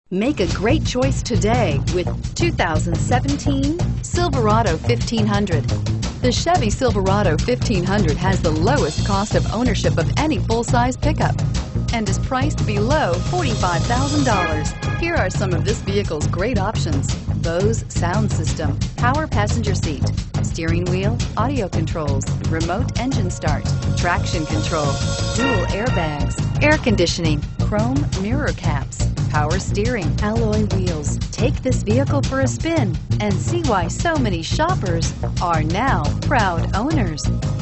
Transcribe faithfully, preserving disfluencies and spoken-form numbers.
Make a great choice today with two thousand seventeen Silverado fifteen hundred. The Chevy Silverado fifteen hundred has the lowest cost of ownership of any full-size pickup and is priced below forty-five thousand dollars. Here are some of this vehicle's great options: Bose sound system, power passenger seat, steering wheel audio controls, remote engine start, traction control, dual airbags, air conditioning, chrome mirror caps, power steering, alloy wheels. Take this vehicle for a spin and see why so many shoppers are now proud owners.